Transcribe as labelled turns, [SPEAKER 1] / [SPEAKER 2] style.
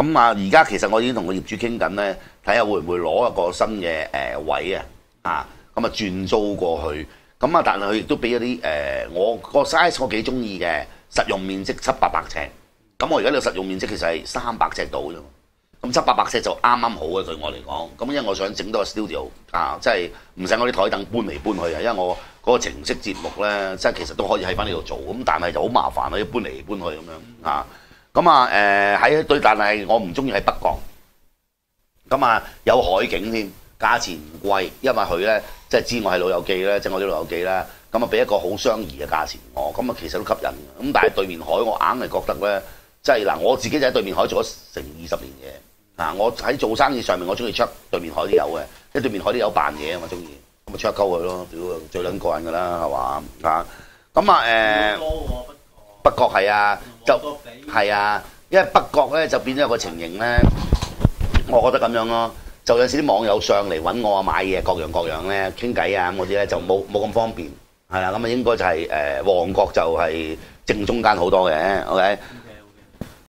[SPEAKER 1] 咁啊，而家其實我已經同個業主傾緊咧，睇下會唔會攞一個新嘅位啊，咁啊轉租過去。咁啊，但係佢亦都俾一啲我個 size 我幾中意嘅，實用面積700-800尺。咁我而家呢個實用面積其實係300尺度啫。咁700-800尺就啱啱好嘅對我嚟講。咁因為我想整多個 studio 啊，即係唔使我啲台凳搬嚟搬去啊。因為我嗰個程式節目咧，即係其實都可以喺翻呢度做。咁但係就好麻煩啊，要搬嚟搬去咁樣啊。咁啊喺對，但係我唔中意喺北角。咁啊有海景添，價錢唔貴，因為佢咧即係知我係老友記咧，即係我啲老友記啦。咁啊俾一個好相宜嘅價錢我，咁啊其實都吸引嘅。咁但係對面海我硬係覺得咧，即係嗱我自己就喺對面海做咗成20年嘢。我喺做生意上面我中意出對面海啲友嘅，即係對面海啲友扮嘢啊嘛，中意咁咪出一溝佢咯，屌最撚過癮㗎啦，係嘛啊？咁啊北角係啊，就係啊，因為北角咧就變咗有個情形咧，我覺得咁樣咯。就有時啲網友上嚟揾我啊買嘢各樣咧傾偈啊咁嗰啲咧就冇咁方便，係啦。咁啊應該就係旺角就係正中間好多嘅，OK。